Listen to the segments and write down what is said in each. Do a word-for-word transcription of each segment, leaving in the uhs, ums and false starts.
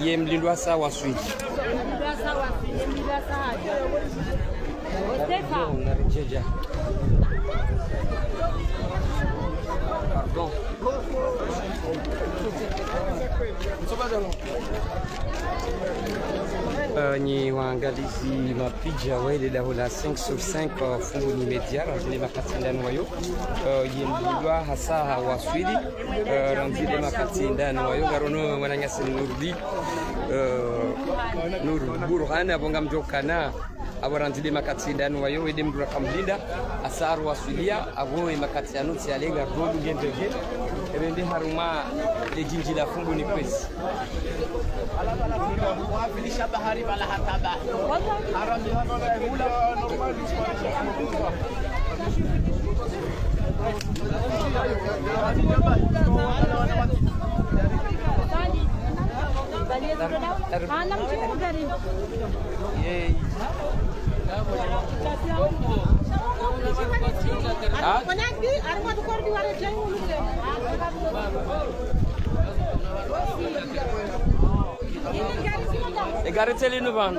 ye mlindwa sawa swidi. Mlindwa sawa swidi, mlindwa sawa. Stefa. Unarijeja. Pardon. Uh, ni waangalizi mapija wale la hula cinq sur cinq uh, fungu ni media ranzile makati ndani wayo uh, yemlindwa hasa wa Swidi uh, ranzile makati ndani wayo garono wananyasi nurdi uh, nur burhana bonga mjokana abo ranzile makati ndani wayo ede mdura kamlinda asaru wa Swidia abo makati anuti alenga rodu gendege ebende haruma le jinji la fungu ni kwesi wafilisha bahari wala hataba haram kula normal E garetele no van.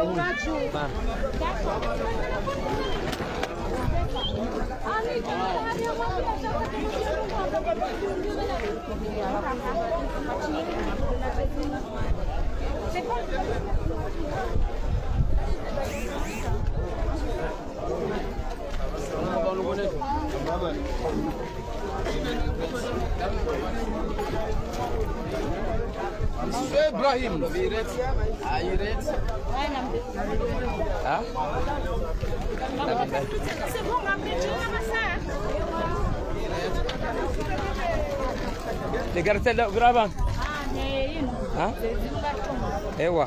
Ibrahim, Viret, Ayret. Ah? C'est bon, ma petite massa. Le garetele grava. Ah, nee. Ah? Ewa.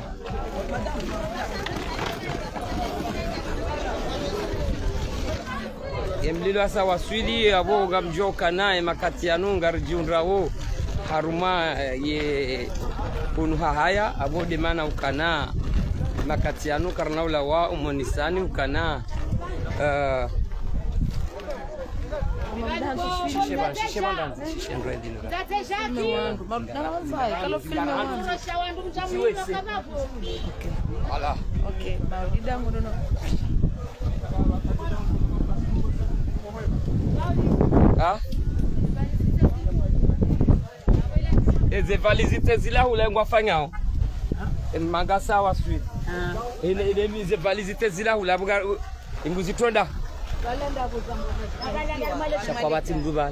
Yemlilo sawa Swidi abo gamjoka naye makati ya nungar jiundrawo haruma ye kunuha haya abo de mana ukana makati ya nu karnaula wa umonisani ukana uh shishe ba shishe ba shishe ndo ndino voilà okay maulida ngono ah eze valizite zila hulengwa fanyao mangasa wa Swidi ah ile ile mize valizite zila hulabuga imbuzitonda balenda kuzamba shakwa bati mdubana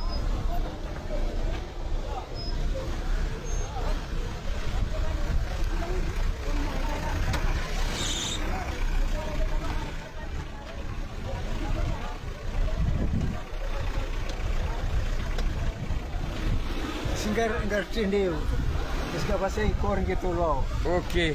Singar ngartindeu. Iska pasai korang gitu loh. Okay.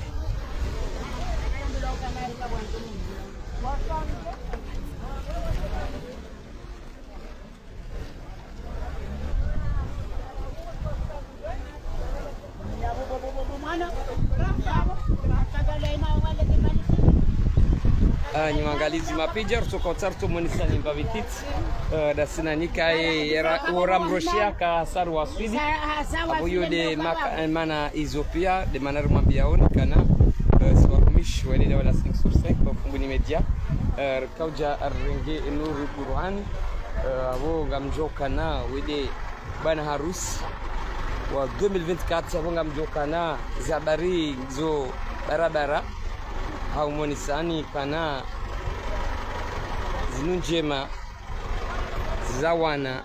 Uh, ni wangalizi mapijar so koncerto monisani mbavitit uh, da sinanika e era oram roshia ka saru wa Swidi abuyo de maka, mana Ethiopia de manar mabiaon kana uh, swarumish wale wala cinq sur cinq kwa fungu ni media uh, kauja arrenge nuru Qur'an uh, abo gamjoka na wede bana harus wa deux mille vingt-quatre abo gamjoka na zabari zo barabara au monisani kana zinu njema za wana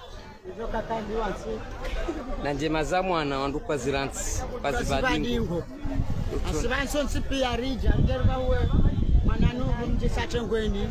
na njema za mwana wanduka ziranti pazibadingo Asibanso nsipi ya rija ngerwa we mananu mje satengweni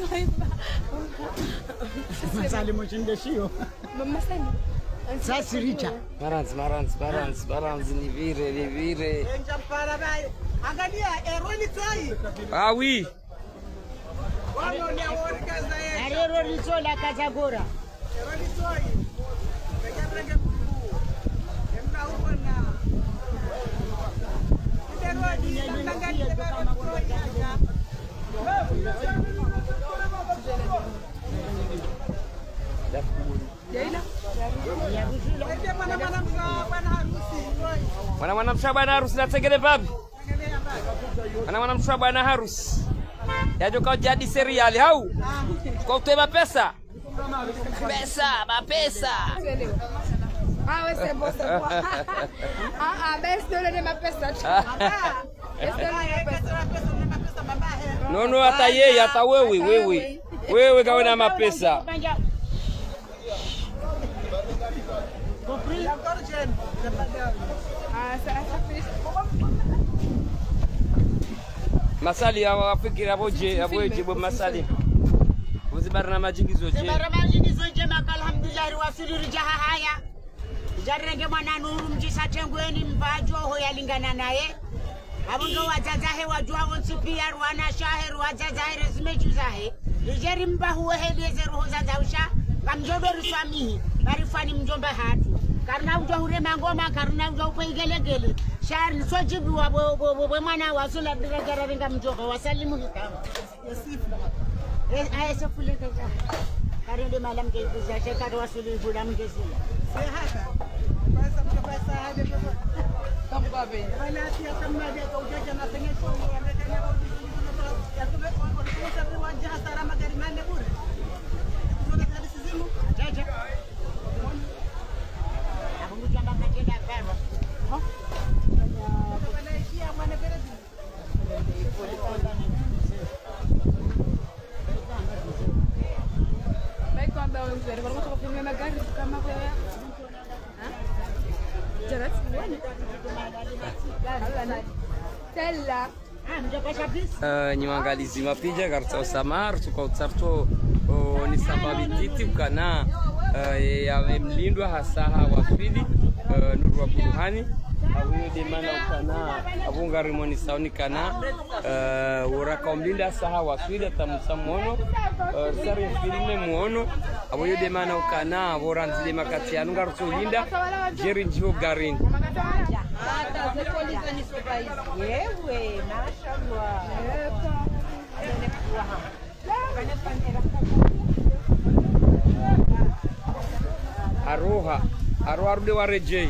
Masali mochinde shio. Mama Sani. Sasa richa. Maranzi, maranzi, maranzi, maranzi ni vire, ni vire. Enja para bai. Angalia eroni toi. Ah oui. Wano ni awori kaza yeye. Eroni toi la kaza gora. Eroni toi. Begabrenge mkuu. Emna huko na. Eroni tangalia kama kwa janja. Mwana mwana msha bwana harusi nategele babi. Mwana mwana msha bwana harusi. Yajo kwa jadi seriali hau. Kwa uteba pesa. Pesa, ba pesa. Ah, wewe c'est bon ça. Ah ah, baisse de ma pesa. No no, hata yeye hata wewe wewe. Wewe kawe na mapesa. Masali awafikira boje aboje bo masali. Uzibarna majingizo je. Uzibarna majingizo je maka alhamdulillah wasiri jaha haya. Jarenge mwana nuru mjisa chengweni mbajo ho yalingana naye. Abungo wajazahe wajua wonsi pia rwana shahe wajazahe resmejuzahe. Lijeri mbahu hedeze roho za zausha. Kamjobe ruswamihi. Barifani mjomba hatu. Karna ujo hure mangoma karna ujo upeigele gele. Shari sojibu wa bo mwana wasula birajara ringa mjomba wasalimu hikamu. Yasifu. Aya sefule kaza. Karinde malam keiza shekar wasuli budam kesila. Sehata. Pasa pasa hade baba. Kambabe. Wala tia kamaje kwa ujaja na penye songo wamekanya kwa ya kule kwa kwa kwa wanja hasara magari mane bure. Kuna kabisa simu. Jaja. Uh, nyuangalizi mapija karta usamar tuka utarto uh, ni sababi titi ukana uh, ya mlindwa hasaha waswidi uh, nuru wa buruhani abuyo demana ukana abunga rimoni sauni kana uh, uraka umlinda saha waswidi atamusa muono uh, sari filime muono abuyo demana ukana aboranzile makati ya nunga rutu linda jeri njiho garini. Yewe, mashallah. Aroha, aroha arude warejei.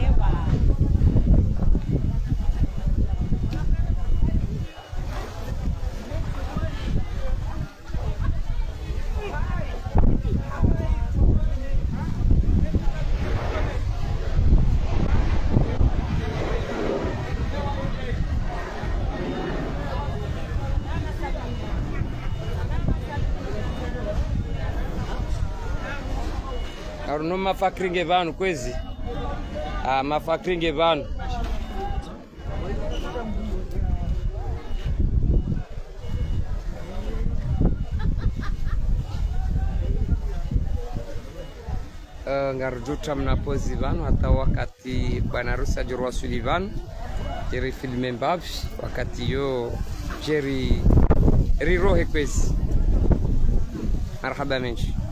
Aruno mafakringe vanu kwezi. Ah, mafakringe vanu. Uh, ngarujuta mnapozi vanu hata wakati bwana harusi ajorwa Sullivan jeri filme mbavi wakati yo jeri rirohe kwezi. Marhaba menshi.